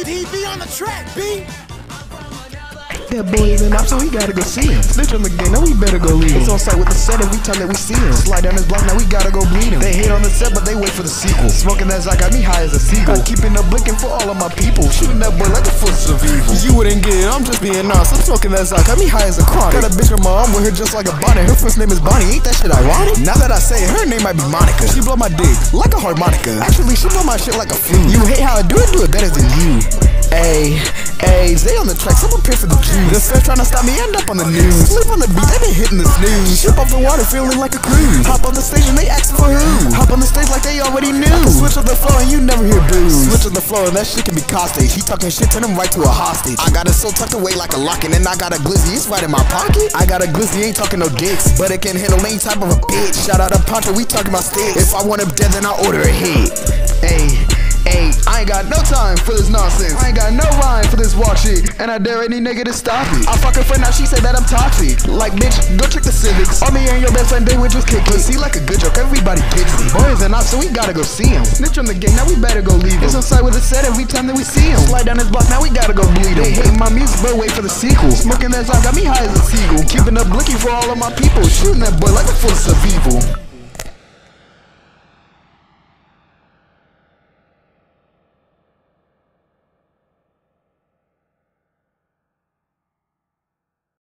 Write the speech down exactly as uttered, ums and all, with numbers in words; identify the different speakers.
Speaker 1: D B on the track, B.
Speaker 2: That boy is an op, so we gotta go see him. Snitch on the game, now we better go leave him. It's on site with the set every time that we see him. Slide down his block, now we gotta go bleed him. They hate on the set, but they wait for the sequel. Smoking that Zach got me high as a seagull. Keeping up blinking for all of my people. Shooting that boy like the forces of evil. You wouldn't get it, I'm just being honest. I'm smoking that Zach got me high as a chronic. Got a bitch from my arm with her just like a bonnet. Her first name is Bonnie, ain't that shit ironic? Now that I say it, her name might be Monica. She blow my dick like a harmonica. Actually, she blow my shit like a flute. You hate how I do it, do it better than you. Ayy, ayy, Zay on the track, so I'm prepared for the juice. The feds trying to stop me, end up on the news. Sleep on the beat, they been hitting the snooze. Ship off the water, feeling like a cruise. Hop on the stage and they asking for who? Hop on the stage like they already knew. Switch on the floor and you never hear booze. Switch on the floor and that shit can be costage. He talking shit, turn him right to a hostage. I got a soul tucked away like a locket, and I got a glizzy, it's right in my pocket. I got a glizzy, ain't talking no dicks, but it can handle any type of a bitch. Shout out to Poncho, we talking about sticks. If I want him dead, then I'll order a hit. Ayy. Ayy, I ain't got no time for this nonsense. I ain't got no rhyme for this walk shit, and I dare any nigga to stop it. I fuck her friend, now she said that I'm toxic. Like, bitch, go check the civics. All me and your best friend, they would just kick it. See, like a good joke, everybody gets it. Boys and ops, so we gotta go see him. Snitch on the gang, now we better go leave him. It's on site with a set every time that we see him. Slide down his block, now we gotta go bleed him. They hate my music, but wait for the sequel. Smoking that Zach got me high as a seagull. Keeping up blinking for all of my people. Shooting that boy like the force of evil.